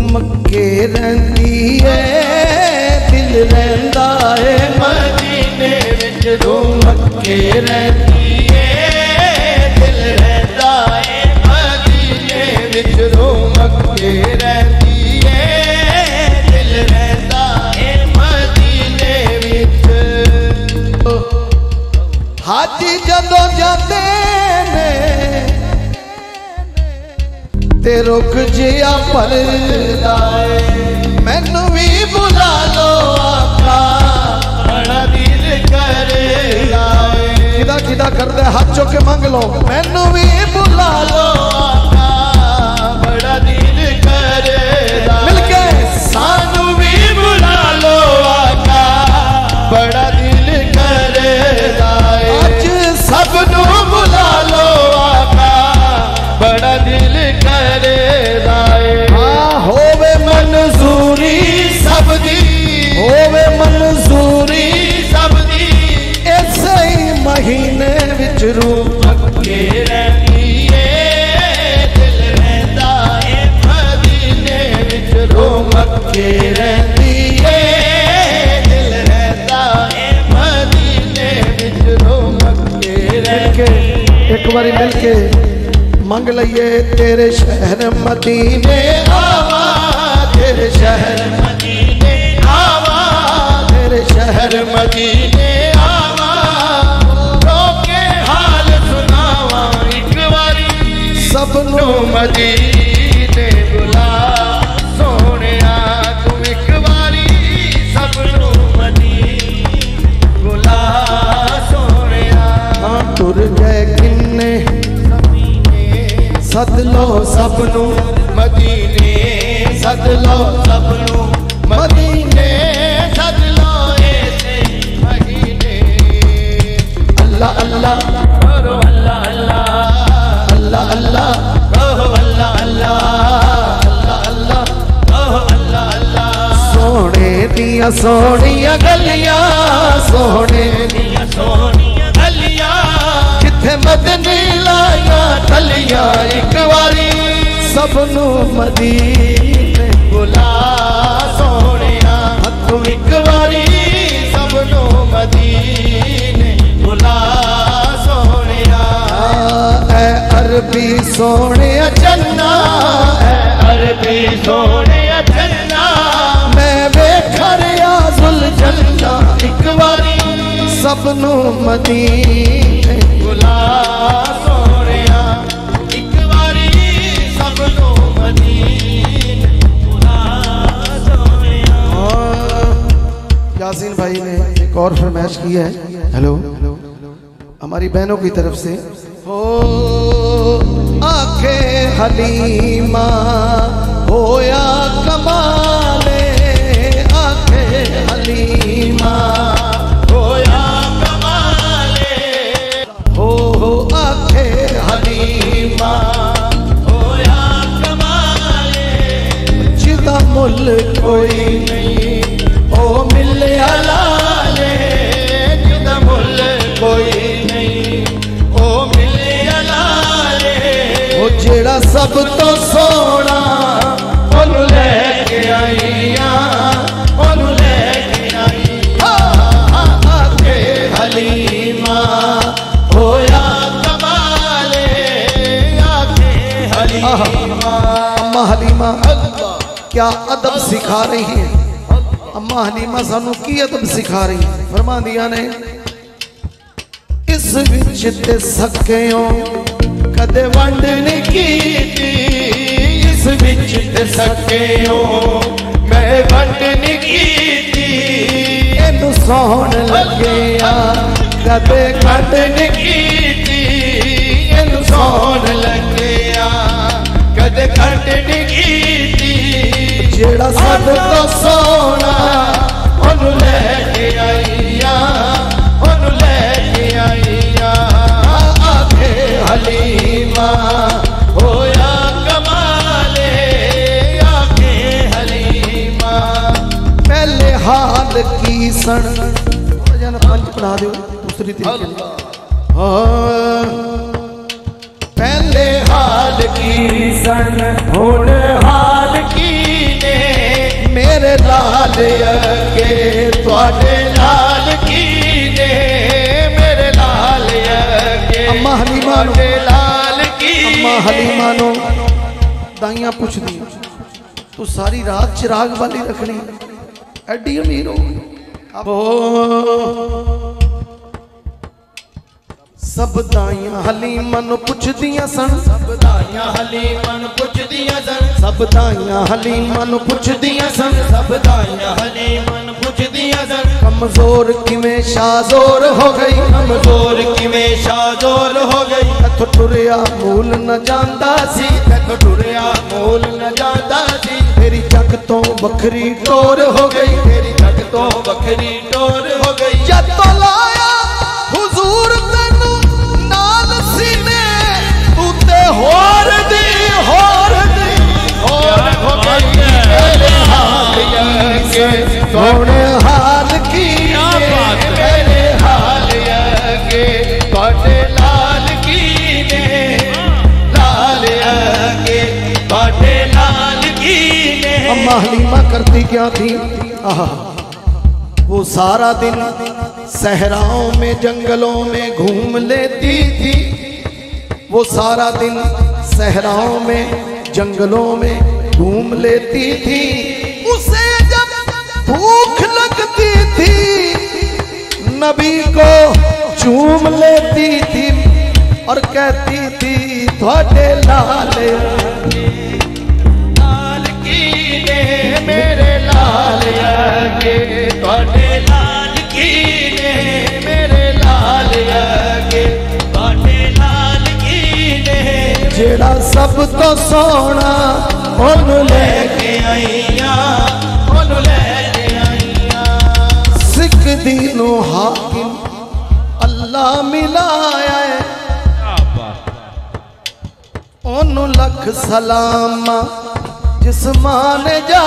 मक्के रहिंदी है दिल रहिंदा है मदीने विच रो मक्के रहिंदी है दिल रहिंदा है मदीने विच रो मक्के रहिंदी है दिल रहिंदा है मदीने विच। हाजी जदों जाते ने ते रुक जिया परदा मैनू भी बुला लो आका बड़ा दिल करदा किदा किदा करदा हाथ चुक के मंग लो मैनू भी बुला लो आका बड़ा दिल करदा मिलके सानू भी बुला लो आका बड़ा दिल करदा अज सबनू बुला लो आका बड़ा दिल होवे मंजूरी सबदी होवे मंजूरी सबदी इसे ही महीने विच रू मक्के रहिंदी है दिल रहिंदा है मदीने विच रो मक्के रहिंदी है दिल रहिंदा है मदीने विच रो मक्के रहिंदी। एक बारी मिलके मंग लइए तेरे शहर मदीने आवा तेरे शहर मदीने आवा तेरे शहर मदीने आवा रोके हाल सुनावा एक बारी सबनू मदीने बुला सोहणिया तू एक बारी सबनू मदीने बुला सोहणिया। तुर गए किन्ने सद लो सबनू मदीने सद लो सबनू मदीने सद लो ऐसे महीने। अल्लाह अल्लाह करो अल्लाह अल्लाह अल्लाह अल्लाह कहो अल्लाह अल्लाह अल्लाह अल्लाह कहो अल्लाह अल्लाह। सोने दिया सोनिया गलियां सोने दिया सोनिया गलियां जिथे मदनी लाया टलिया एक बारी सबनू मदीने बुला सोहणिया तू एक बारी सबनू मदीने बुला सोहणिया। ऐ अरबी सोहणे चन्ना ऐ अरबी सोहणे चन्ना मैं वेखा रिया जुल जन्ना एक बारी सबनू मदीने बुला सोहणिया एक बारी सबनू मदीने बुला सोहणिया। यासीन भाई ने एक और फरमाइश की है। हेलो हमारी बहनों की तरफ से हो आखे हलीमा होया कमाले आखे हलीमा होया कमाले हो आखे हलीमा होया कमाले जिदा मुल कोई नहीं ओ मिले लाले जिदा मुल कोई नहीं ओ मिले लाले ओ जेड़ा सब तो सोना ओनू लेके आईया ओनू लेके आई आखे हलीमा होया कमाले आखे हलीमा। अम्मा हलीमा क्या अदब सिखा रही है। अम्मा हलीमा सानू की अदब सिखा रही है। फरमा दिया ने इस विच ते सकियों कदे वंड नहीं कीती इस विच ते सकियों मैं वंड नहीं कीती इनू सोहण लगिया कदे घट नहीं कीती इनू सोहण लगिया कदे घट नहीं कीती जेड़ा सब तो सोना ओनू लेके आईया ओनू लेके आईया आखे हलीमा होया कमाले आखे हलीमा। पहले हाल की सन पंच पढ़ा दो दूसरी तरीके पहले हाल की सन हुण हाल की मेरे लाल अगे तुहाडे लाल की ने मेरे लाल अगे अम्मा हलीमा लाल की अम्मा हलीमा नो दाइयां पुछदी तू सारी रात चिराग वाली रखनी एडी अमीर हो अब सब दाइयां हलीमा नु पुछदियां सन सब दाइयां हलीमा नु पुछदियां सन सब दाइयां हलीमा नु पुछदियां सन सब दाइयां हलीमा नु पुछदियां सन कमजोर किवें शाजोर हो गई कमजोर किवें शाजोर हो गई इथों टुरिया मूल न जांदा सी इथों टुरिया मूल न जांदा सी तेरी जग तो बखरी टोर हो गई तेरी जग तो बखरी टोर हो गई जब तो लाया हुजूर तेनू नाल सीने तू ते होर दी हो गई मेरे हाल के सोने हाल की मेरे हाल के तुहाडे लाल की ने लाल के तुहाडे लाल की ने अम्मा हलीमा करती क्या थी आहा वो सारा दिन सहराओं में जंगलों में घूम लेती थी वो सारा दिन सहराओं में जंगलों में घूम लेती थी उसे जब भूख लगती थी नबी को चूम लेती थी और कहती थी थोड़े लाल की ने मेरे लाल के थोड़े लाल की ने मेरे लाल के थोड़े लाल की ने जेड़ा सब तो सोना ओनू लेके आईया ओनू लेके आईया सिख दीनों हाकिम अल्लाह मिलाया है ओनू लख सलाम जिस मान जा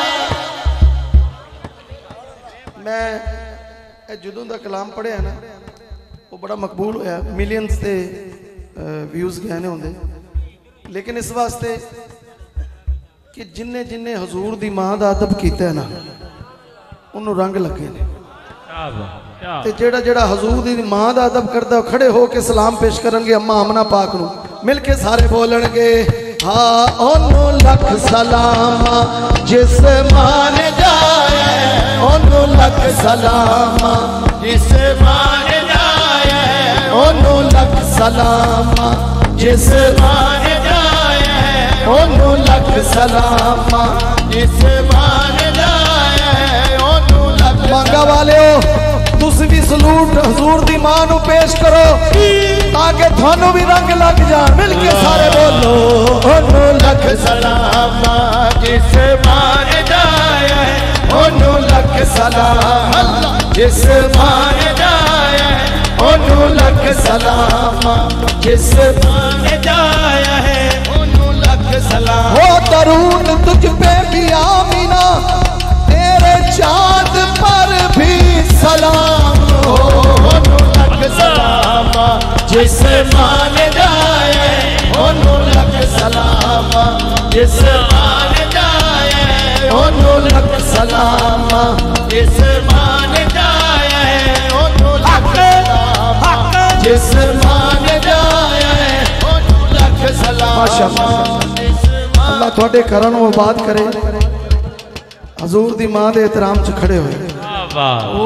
मैं जदों दा कलाम पढ़िया ना वो बड़ा मकबूल होया मिलियंस से व्यूज गए ने होंगे लेकिन इस वास्ते कि जिन्ने जिन्ने हजूर दी मां दा अदब कीता है ना उन्होंने रंग लगे ने ते जेड़ा जेड़ा हजूर दी मां दा अदब करदा खड़े हो के सलाम पेश करनगे अम्मा आमना पाक नू मिल के सारे बोलणगे हाँ ओनू लख सलाम जिस मान जाए ओनू लख सलाम जिस मान जाए ओनू लख सलाम जिस मान जाए ओनू लख सलाम जिस मान जाए ओनू लख मंगा वाले हो तुसी भी सलूट हजूर दी मां नू पेश करो ताकि थानू भी रंग लग जाए मिल के सारे बोलो ओनू लख सलाम जिस मान जाए ओनू लख सलाम जिस मान जाए ओनू लख सलाम जिस मान जाए ओनू लख सलाम हो दरूद तुझ पे भी आमीना तेरे चाँद पर भी सलाम हो ओनू लख सलाम जिस मान जाए ओनू लख सलाम जिस मान जाए ओनू लख सलाम जिस मान जाए ओनू लख सलाम जिस मान जाए ओनू लख सलाम माशाअल्लाह अल्लाह थोड़े करन वो बात करे हजूर दी मां दे एहतराम च खड़े हुए ओ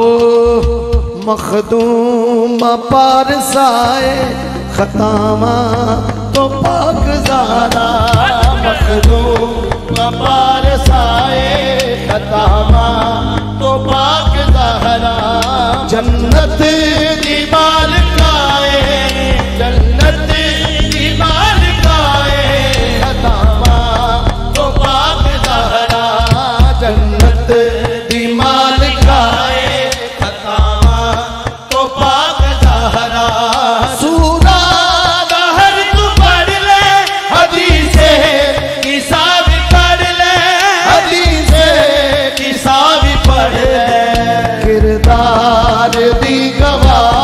मखदूम पारसाए खतामा तो पाक ज़ारा मखदूम पारसाए खतामा तो पाक ज़ारा जन्नत दी मालिकाए जन्नत दी मालिकाए खतामा तो पाक ज़ारा जन्नत दी मालिकाए खतामा तो पाक ज़ारा सूरा दहर तू पढ़ ले हदीसे किसा भी पढ़ ले हदीसे किसा भी पढ़ ले किरदार दी गवाह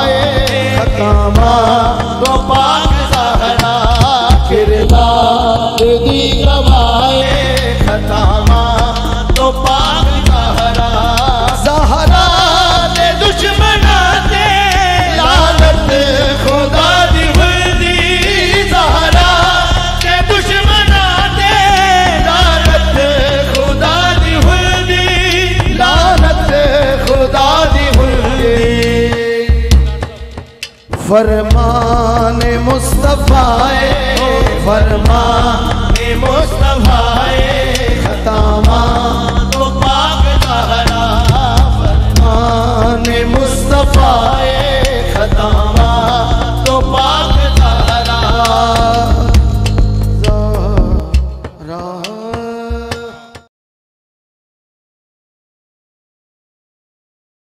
फरमान मुस्तफा फरमान